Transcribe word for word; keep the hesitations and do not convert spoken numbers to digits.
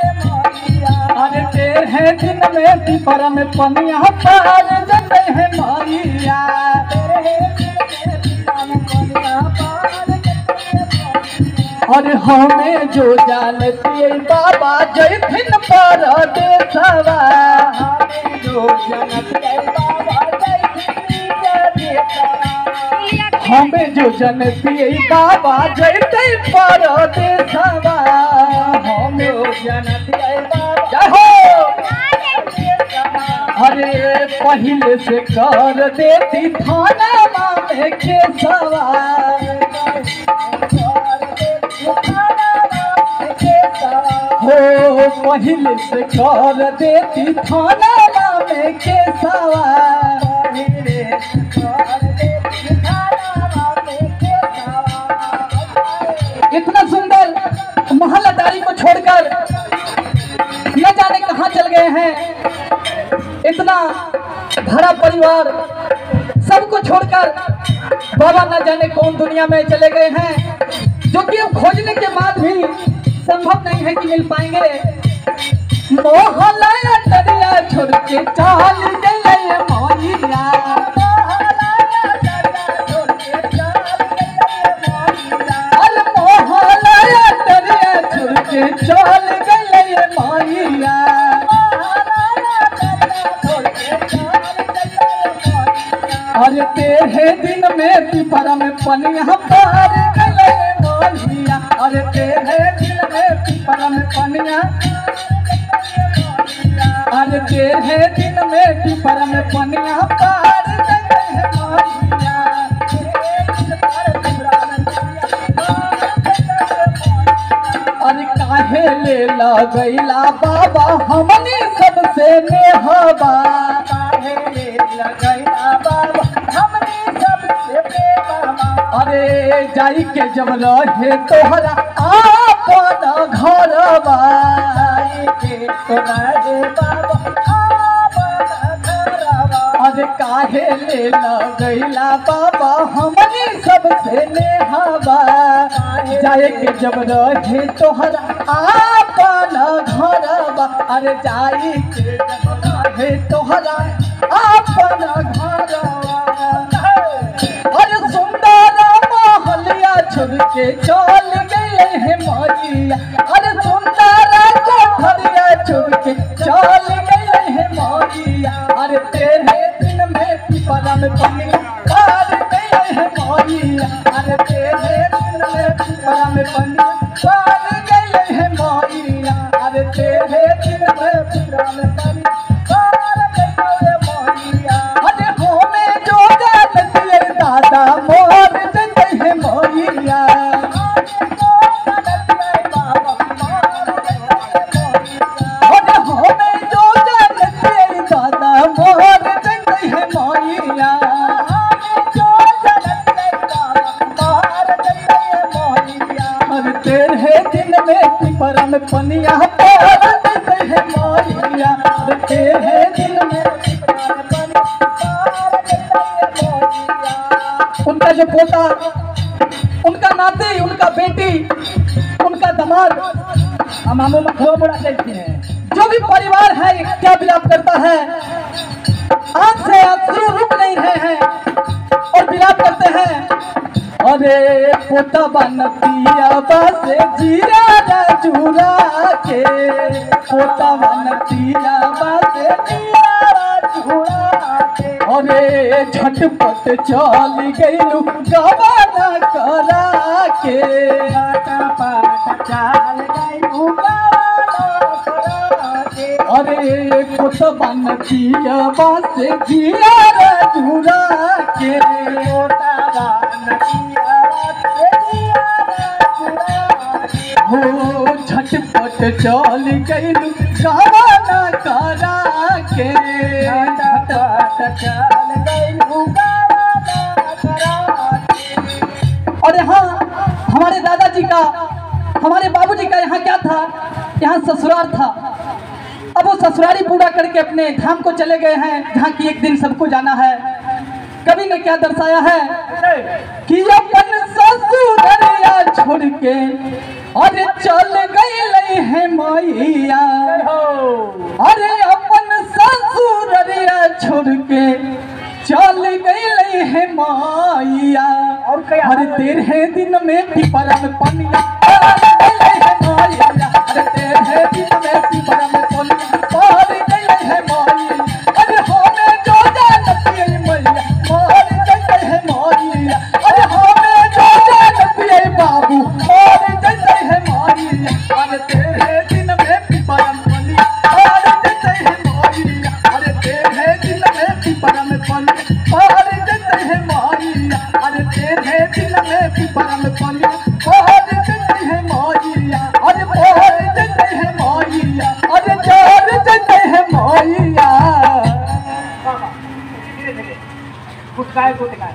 अरे तेरे दिन में पिपर में पनिया पार जाते हैं मैया। और हमें जो जानती बाबा जैथिन परदेसवा, हमें जो जानती बाबा हमें जो जनती बाबा जैते परदेसवा, हमें जनती बाबा हो। अरे पहले से कर देती थाना में केसवा, हो पहले से कर देती थाना में केसवा। इतना सुंदर महलदारी को छोड़कर न जाने कहाँ चल गए हैं। इतना भरा परिवार सबको छोड़कर बाबा न जाने कौन दुनिया में चले गए हैं, जो कि अब खोजने के बाद भी संभव नहीं है कि मिल पाएंगे। मोहल्ला दरिया छोड़ के चाल गए मैया, चल गए मैया। अरे तेरे दिन में पिपरा में पनिया पार गए मैया। अरे तेरे दिन में पिपरा में पनिया, अरे तेरे दिन में पिपरा में पनिया पार गए मैया। अरे काहे ले लगैला बाबा हमने सबसे नेहबा, काहे ले लगैला बाबा हमने सबसे नेहबा। अरे जाई के जब रहे तोहरा आपन घरबा, जाई के तो रहे बाबा आपन घरबा। अरे काहे ले लगैला बाबा हमने सबसे नेहबा, जाए के जब रहे तोहरा आपन घरबा। अरे जाई के जब रहे तोहरा आपन घरबा। अरे सुंदर महलिया छोड़ के चल गए हैं मैया। अरे सुंदर कोठरिया छोड़ के चल गए हैं मैया। अरे तेरे दिन में पिपरा में पनिया पार गए हैं मैया। अरे तेरे दिन में पिपरा में पनिया पार गए हैं मैया। अरे तेरे दिन में पिपरा में पनिया पार गए मैया। अरे हमें जो जानती दादा मोर देते हैं मैया। अरे हमें जो जानती दादा मोर देते हैं मैया। अरे तेरे दिन में पिपरा में पनिया पार देते हैं मैया। अरे तेरे दिन में पिपरा में पनिया पार देते हैं मैया। उनका जो पोता, उनका नाती, उनका बेटी, उनका दामाद, हम आमों में खो बड़ा कहते हैं। जो भी परिवार है क्या विलाप करता है, आंख से आंसू रुक नहीं रहे हैं और विलाप करते हैं। अरे पोता बनतिया बासे जीरा चूरा के, पोता बनतिया बासे जीरा चूरा के। अरे झटपट चल गईलू गवाना करा के, झटपट चल गईलू गवाना करा के। अरे पोता बनतिया बासे जीरा चूरा के, पोता बनतिया हो झटपट चल गईलू गवाना करा के, झटपट चल गईलू गवाना करा के। और यहाँ हमारे दादाजी का, हमारे बाबूजी का यहाँ क्या था, यहाँ ससुराल था। अब वो ससुराली पूरा करके अपने धाम को चले गए हैं, जहाँ की एक दिन सबको जाना है। कवि ने क्या दर्शाया है कि अपन ससुरालिया छोड़ के अरे चल गई गई है मैया अरे अपन ससुररिया छोड़ के चल गई है मैया और क्या हर तेरह दिन में पिपरा में पनिया है मैया अरे तेरह दिन में पिपरा में पनिया पार गई है मैया अरे हमें जो जानती है मैया पार गई है मैया अरे हमें जो जानती है बाबू पार गई है मैया अरे तेरह दिन में पिपरा में पनिया पार गई है मैया अरे तेरह दिन में पिपरा में पनिया पार गई है मैया अरे तेरह दिन में पिपरा में पनिया पार गई है मैया अरे पार गई है मैया अरे जान गई है मैया धीरे धीरे गुटकाए गुटकाए